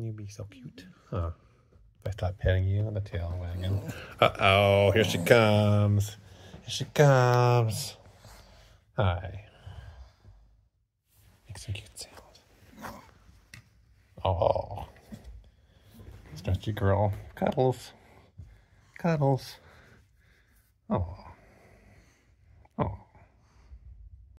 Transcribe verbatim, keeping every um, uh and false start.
Can you be so cute? Huh. If I start petting you on the tail wagging. Uh-oh, here she comes. Here she comes. Hi. Make some cute sounds. Oh. Stretchy girl. Cuddles. Cuddles. Oh.